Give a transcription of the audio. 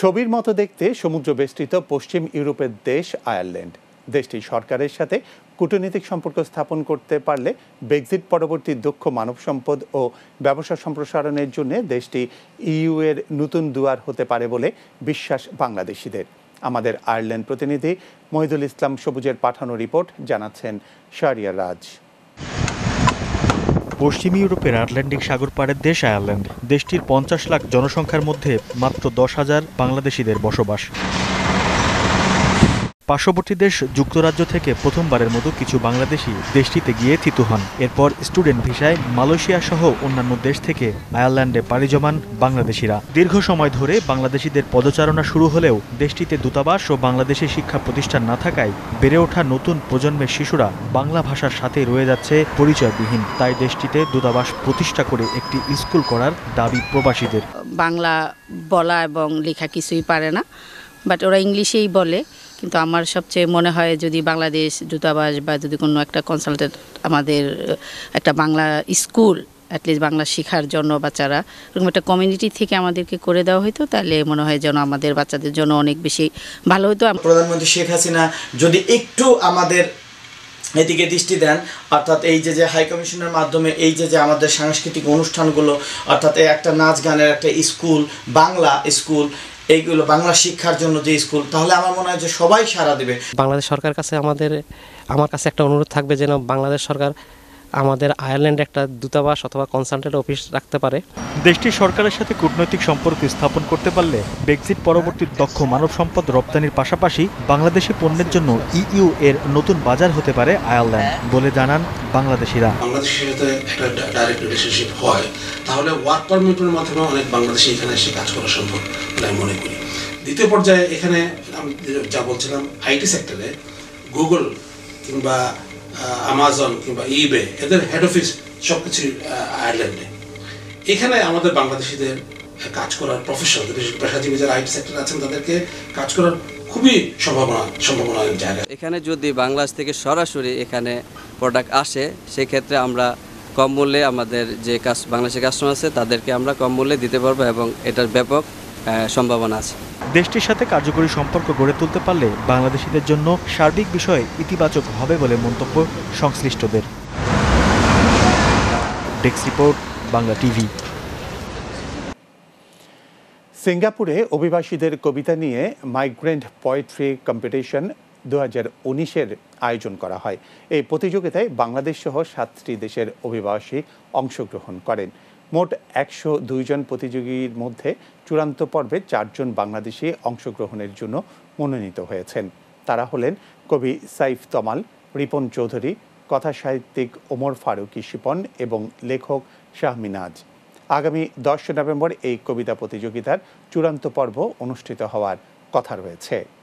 ছবির মতো দেখতে সমুদ্র বেষ্টিত পশ্চিম ইউরোপের দেশ আয়ারল্যান্ড। দেশটির সরকারের সাথে কূটনৈতিক সম্পর্ক স্থাপন করতে পারলে ব্রেক্সিট পরবর্তী দক্ষ মানব সম্পদ ও ব্যবসা সম্প্রসারণের জন্য দেশটি ইইউ এর নতুন দুয়ার হতে পারে বলে বিশ্বাস বাংলাদেশিদের। আমাদের আয়ারল্যান্ড প্রতিনিধি মহিদুল ইসলাম সবুজের পাঠানো রিপোর্ট জানাচ্ছেন শাহরিয়ার রাজ। পশ্চিম ইউরোপের আটলান্টিক সাগর পাড়ের দেশ আয়ারল্যান্ড। দেশটির 50 লাখ জনসংখ্যার মধ্যে মাত্র 10,000 বাংলাদেশিদের বসবাস। পার্শ্ববর্তী দেশ যুক্তরাজ্য থেকে প্রথমবারের মতো কিছু বাংলাদেশি দেশটিতে গিয়ে থিতু হন। এরপর স্টুডেন্ট ভিসায় মালয়েশিয়া সহ অন্যান্য দেশ থেকে আয়ারল্যান্ডে পাড়ি জমান বাংলাদেশিরা। দীর্ঘ সময় ধরে বাংলাদেশিদের পদচারণা শুরু হলেও দেশটিতে দূতাবাস ও বাংলাদেশি শিক্ষা প্রতিষ্ঠান না থাকায় বেড়ে ওঠা নতুন প্রজন্মের শিশুরা বাংলা ভাষার সাথে রয়ে যাচ্ছে পরিচয়বিহীন। তাই দেশটিতে দূতাবাস প্রতিষ্ঠা করে একটি স্কুল করার দাবি প্রবাসীদের। বাংলা বলা এবং লেখা কিছুই পারে না, বাট ওরা ইংলিশেই বলে। কিন্তু আমার সবচেয়ে মনে হয় যদি বাংলাদেশ দূতাবাস বা যদি কোনো একটা কনসালটেন্ট আমাদের একটা বাংলা স্কুল অ্যাটলিস্ট বাংলা শেখার জন্য বাচ্চারা এরকম একটা কমিউনিটি থেকে আমাদেরকে করে দেওয়া হতো, তাহলে মনে হয় যেন আমাদের বাচ্চাদের জন্য অনেক বেশি ভালো হতো। প্রধানমন্ত্রী শেখ হাসিনা যদি একটু আমাদের এদিকে দৃষ্টি দেন, অর্থাৎ এই যে হাই কমিশনের মাধ্যমে এই যে আমাদের সাংস্কৃতিক অনুষ্ঠানগুলো, অর্থাৎ একটা নাচ গানের একটা স্কুল, বাংলা স্কুল, এইগুলো বাংলা শিক্ষার জন্য যে স্কুল, তাহলে আমার মনে হয় যে সবাই সাড়া দেবে। বাংলাদেশ সরকার কাছে আমার কাছে একটা অনুরোধ থাকবে যেন বাংলাদেশ সরকার আমাদের আয়ারল্যান্ডে একটা দূতাবাস অথবা কনসালটেন্ট অফিস রাখতে পারে। দেশটির সরকারের সাথে কূটনৈতিক সম্পর্ক স্থাপন করতে পারলে ব্রেক্সিট পরবর্তী দক্ষ মানব সম্পদ রপ্তানির পাশাপাশি বাংলাদেশি পণ্যের জন্য ইইউ এর নতুন বাজার হতে পারে আয়ারল্যান্ড বলে জানান বাংলাদেশিরা। বাংলাদেশের সাথে একটা ডাইরেক্ট রিলেশনশিপ হয়, তাহলে ওয়ার্ক পারমিটের মাধ্যমে অনেক বাংলাদেশি এখানে এসে কাজ করা সম্ভব বলে আমি মনে করি। দ্বিতীয় পর্যায়ে এখানে আমি যা বলছিলাম, আইটি সেক্টরে গুগল কিংবা আমাজন কিংবা ইবে এদের হেড অফিস সবকিছু আয়ারল্যান্ডে। এখানে আমাদের বাংলাদেশিদের কাজ করার প্রফেশনাল পেশাজীবী যারা আইটি সেক্টরে আছেন তাদেরকে কাজ করার খুবই সম্ভাবনা জায়গা। এখানে যদি বাংলাদেশ থেকে সরাসরি এখানে প্রোডাক্ট আসে, সেক্ষেত্রে আমরা কম মূল্যে আমাদের যে বাংলাদেশি কাস্টমার আছে তাদেরকে আমরা কম মূল্যে দিতে পারবো এবং এটার ব্যাপক সম্ভাবনা আছে। দেশটির সাথে কার্যকরী সম্পর্ক গড়ে তুলতে পারলে বাংলাদেশিদের জন্য সার্বিক বিষয়ে ইতিবাচক হবে বলে মন্তব্য সংশ্লিষ্টদের। Desk report, Bangla TV. সিঙ্গাপুরে অভিবাসীদের কবিতা নিয়ে মাইগ্রেন্ট পোয়েট্রি কম্পিটিশন 2019-এর আয়োজন করা হয়। এই প্রতিযোগিতায় বাংলাদেশ সহ 7টি দেশের অভিবাসী অংশগ্রহণ করেন। মোট 102 জন প্রতিযোগীর মধ্যে চূড়ান্ত পর্বে 4 জন বাংলাদেশি অংশগ্রহণের জন্য মনোনীত হয়েছেন। তারা হলেন কবি সাইফ তমাল, রিপন চৌধুরী, কথা সাহিত্যিক ওমর ফারুকি শিপন এবং লেখক শাহমিনাজ। আগামী 10 নভেম্বর এই কবিতা প্রতিযোগিতার চূড়ান্ত পর্ব অনুষ্ঠিত হওয়ার কথা রয়েছে।